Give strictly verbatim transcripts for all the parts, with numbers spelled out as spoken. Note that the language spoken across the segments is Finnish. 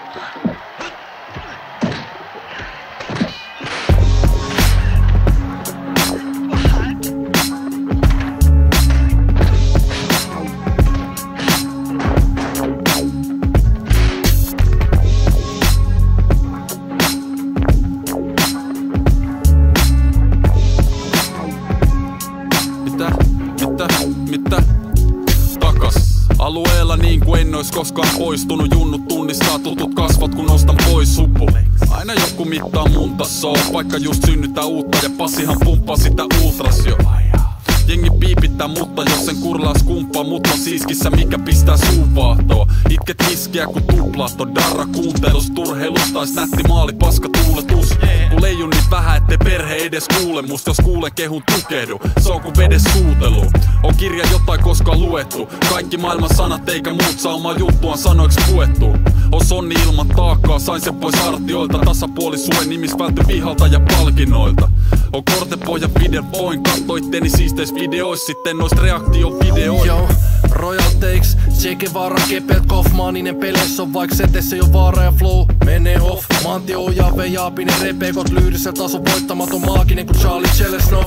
Mitä? Takas alueella niin kuin en ois koskaan poistunut. Junnut tunnistaa tutut kasvot kun nostan pois supu. Aina joku mittaa mun tasoa, vaikka just synnyttää uutta. Ja passihan pumppaa sitä ultras jo. Jengi piipittää mutta jos sen kurlaa skumppaa. Mutta siiskissä mikä pistää suun vaahtoa. Itket viskiä kun tuplaatto. Darra kuuntelus turheilus tais nätti maali paska tuuletus. Kun leijun niin vähän ettei perhe edes kuule musta. Jos kuulen kehun tukehdu, se on kun vedes suutelu. On kirja jotain koskaan luettu. Kaikki maailman sanat eikä muut saa omaa juttuaan sanoiksi puettu. On sonni ilman taakkaa, sain sen pois hartioilta. Tasapuoli suen nimis välty vihalta ja palkinnoilta. On kortepohja video, voin katso itteni siisteis videois. Sitten noist reaktiovideoita. Yo, Royal Takes, Che Guevara, Kepelt, Kaufmaninen peleissä on vaik setessä jo vaara ja flow menee off. Mantio ojaa vejaapinen repeekot lyyrisen tason voittamaton maaginen kuin Charlie Chelesnov.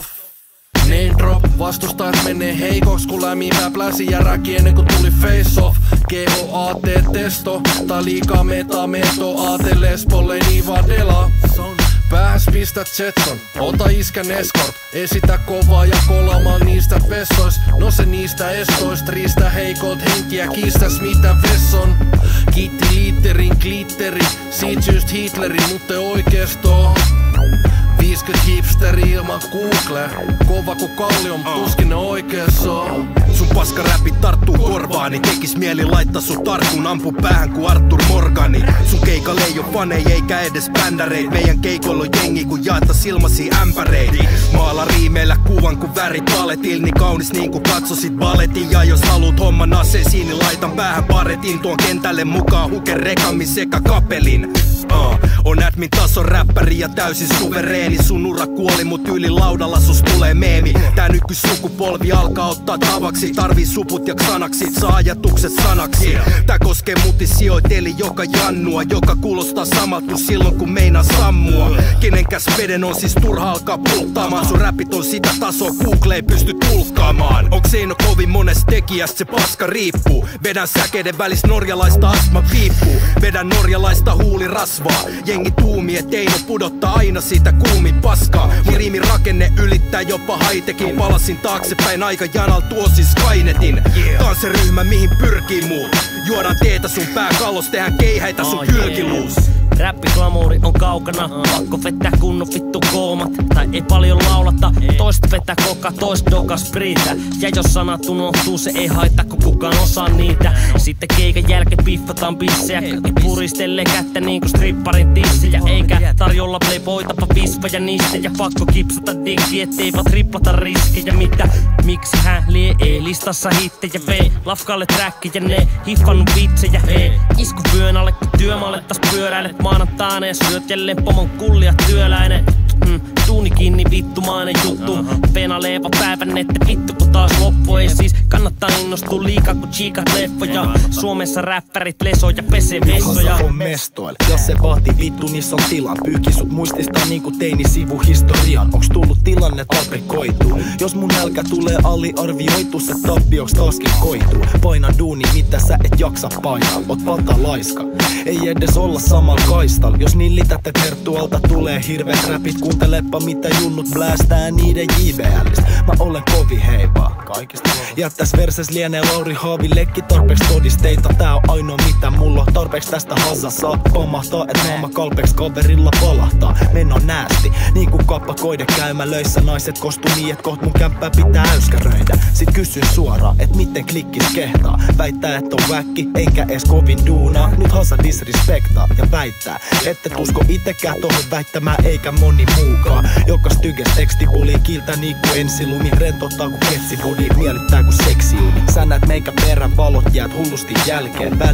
Name drop, vastustajat menee heikoks kun lämivää pläsi ja räki ennen kuin tuli face off. G O A T testo, tai liikaa metaa meto, A T Lesbolle niin vaan delaa. Päähäs pistät Jetson, ota iskän escort. Esitä kovaa ja kolaamaan niistä vessois. No se niistä estoist, riistä heikot henkiä, kiistäs mitä vesson. Kiitti liitterin glitteri, siitä just Hitleri, mutta oikeesto. viisikymmentä hipsteri ilman Google, kova ku kallion, tuskin ne oikees on. Sun paska räpit tarttuu korvaani, tekis mieli laittaa sun tarkkuun, ampu päähän ku Arthur Morgani. Sun keikalle ei oo fanei eikä edes bändäreit, meidän keikolla on jengi kun jaetta silmasi ämpäreit. Maala riimeillä kuvan kun värit paletil, niin kaunis niin kun katsosit balletin. Ja jos haluut homman aseisiin, niin laitan päähän paretin, tuon kentälle mukaan huken rekamin sekä kapelin. Uh, on admin tason räppäri ja täysin suvereeni. Sun ura kuoli mut yli laudalla sus tulee meemi. Tää nykysukupolvi alkaa ottaa tavaksi. Tarvii suput ja sanaksit, saa ajatukset sanaksi. Tää koskee mutisijoit eli joka jannua, joka kuulostaa samalta kuin silloin kun meinaa sammua. Kenenkäs veden on siis turha alkaa pulttaamaan. Sun räpit on sitä tasoa, Google ei pysty tulkkaamaan. Onks Eino kovin monesta tekijästä se paska riippuu. Vedän säkeiden välis norjalaista astma piippuu. Vedän norjalaista huulirasvaa. Jengi tuumi et Eino pudottaa aina siitä kuumin paskaa. Mun riimin rakenne ylittää jopa haitekin. Palasin taaksepäin aikajanal tuosin Skynetin. Tää on se ryhmä mihin pyrkii muut. Juodaan teetä sun pääkallos, tehdään keihäitä sun kylkiluus. Räppiglamuuri on kaukana, pakko vettää kunnon vittu koomat. Tai ei paljon laulata, toista vetää koka, toista dokas spriitä. Ja jos sanat unohtuu, se ei haittaa kun kukaan osaa niitä. Sitten keikan jälkeen piffataan bissejä, kaikki puristelee kättä niinku stripparin tissejä. Eikä tarjolla playboytapa vispa ja niistä. Ja pakko kipsata diggi, etteivät riplata riskejä. Mitä, miksi hän lie E-listassa hittejä V, lafkalle träkkejä ne hiffannut vitsejä E, isku vyön alle kun työmaalle taas pyöräilet maanantaina ja syöt jälleen pomon kullia työläinen. Mm, duuni kiinni vittumainen juttu. Venaleeva päivän ette vittu kun taas loppu. Ei siis kannattaa innostua liikaa kun chiikat leffoja. Suomessa räppärit lesoo ja pesee vessoja. On mestoil, jos se vaati vittu niissä on tilan. Pyyki sut muistista niinku teini sivuhistorian. Onks tullut tilanne fabrikoituu? Jos mun nälkä tulee aliarvioitu, se tappioks taaskin koituu. Paina duuni mitä sä et jaksa painaa, oot patalaiska. Ei edes olla samal kaistal. Jos nillität et herttualta tulee hirveet räpit. Kuuntelepa mitä junnut bläästää niiden J V L:istä. Mä olen kovi heipaa kaikista. Jättäs verses lienee Lauri Haavilekki tarpeeks todisteita. Tää on ainoa mitä mulla on tarpeeks tästä hasa saa. Pamahtaa et naama kalpeeks kaverilla palahtaa. Meno näästi niinku kappakoiden käymälöissä. Naiset kostuu niin et koht mun kämppää pitää äyskäröidä. Sit kysyn suoraan et miten klikkis kehtaa. Väittää et on väkki eikä ees kovin duunaa. Nyt hasa disrespektaa ja väittää ette usko itekään tohon väittämään eikä moni muukaan. Joka styges tekstipuli kiiltää niinku ensilumi. Rentottaa ku ketsibudi, miellyttää ku seksiuni. Sä näet meikä perän valot jäät hullusti jälkeen. Väliä selvi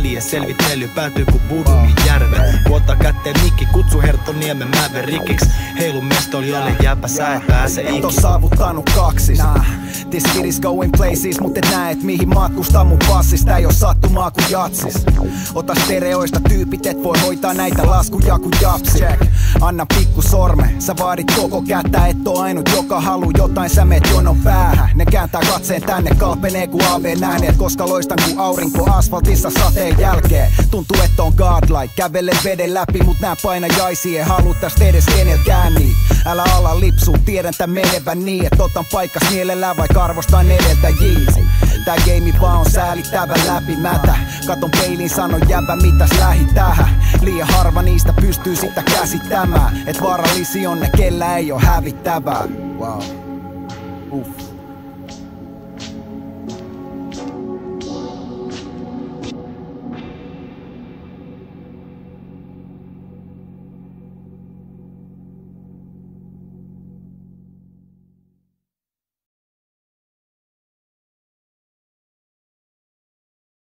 Vitely päätyy ku Budumin järve. Vuota kätteen mikki, kutsu Herttoniemen Mäverikiksi. Heilu mestoljalle jääpä sä et pääse ikin. Et oo saavuttanut kaksis. Nah, this kid is going places, mut et näe et mihin matkustaa mun passis. Tää ei oo sattumaa ku jatsis. Ota stereoista tyypit, et voi hoitaa näitä laskuja ku japsi. Anna pikku sorme, sä vaadit koko kättä, et oo ainut joka haluu jotain, sä meet jonon päähän. Ne kääntää katseen tänne, kalpenee ku A V nähneet, koska loistan ku aurinko asfaltissa sateen jälkeen. Tuntuu et on godlike, kävele veden läpi, mut nää painajaisia ei haluu tästä edes kenelkään niin. Älä ala lipsuu, tiedän tän menevän niin, et otan paikkas mielellään vaik arvostan edeltäjiä. Tää game vaan on säälittävä läpimätä. Katon peiliin, sanon jäbä mitäs lähi tähän. Liian harva niistä pystyy sitä käsittämään, et vaarallisia on ne kellä ei oo hävittävää. Wow. Uff.